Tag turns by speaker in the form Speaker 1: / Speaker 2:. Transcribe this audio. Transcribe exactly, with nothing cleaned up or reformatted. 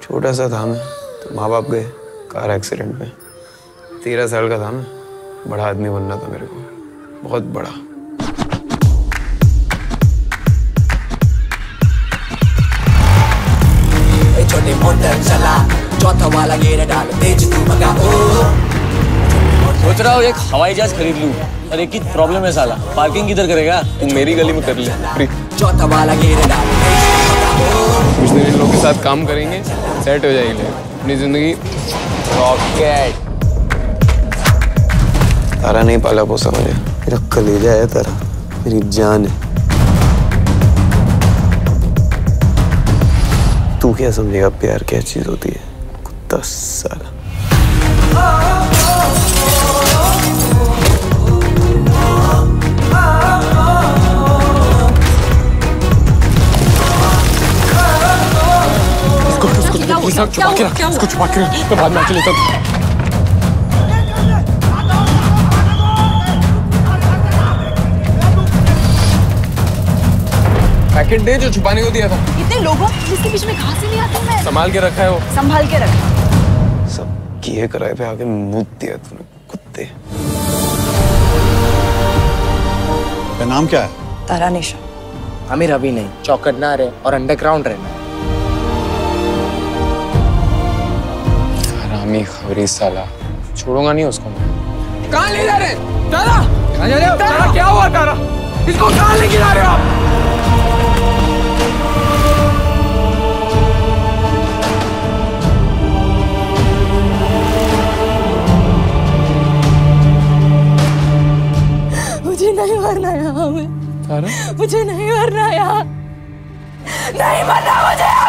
Speaker 1: छोटा सा था मैं तो माँ बाप गए कार एक्सीडेंट में। तेरह साल का था मैं, बड़ा आदमी बनना था मेरे को, बहुत बड़ा।
Speaker 2: छोटे मोटर चला चौथा वाला गेर डाल तेज तू मगा ओ।
Speaker 3: सोच रहा हूँ एक हवाई जहाज खरीद लूँ, और एक ही प्रॉब्लम है साला, पार्किंग किधर करेगा? तुम मेरी गली में कर ले फ्री।
Speaker 2: चौथा वाला गेर डाल
Speaker 1: कुछ दिन इन लोगों के साथ काम करेंगे, सेट हो जाएगी अपनी जिंदगी।
Speaker 3: रॉकेट
Speaker 1: तारा नहीं पाला पोसा मुझे, मेरा कलेजा है तारा, मेरी जान है। तू क्या समझेगा प्यार क्या चीज होती है, कुत्ता साला।
Speaker 3: इसको इसको छुपा के रख, इसको छुपा के रख, मैं बाद में आके लेता हूँ।
Speaker 1: पैकेट दे जो छुपाने को दिया था।
Speaker 4: इतने लोगों जिसके बीच में कहाँ से नहीं आती मैं?
Speaker 1: संभाल के रखा है वो।
Speaker 4: संभाल के रखा।
Speaker 1: सब किए कराए पे आके मुंह दिया तूने, कुत्ते।
Speaker 5: तेरा नाम क्या है?
Speaker 4: तारा निशा।
Speaker 3: अमीर अभी नहीं, चौकट ना रहे और अंडरग्राउंड रहना।
Speaker 1: हरामी खबरी साला, छोड़ूंगा नहीं उसको मैं।
Speaker 3: कहाँ ले जा रहे? तारा, कहाँ जा रहे हो? तारा क्या हुआ तारा? इसको कहाँ लेके जा रहे हो आप?
Speaker 4: मुझे नहीं मरना यहाँ में।
Speaker 1: तारा?
Speaker 4: मुझे नहीं मरना यहाँ, नहीं मरना मुझे।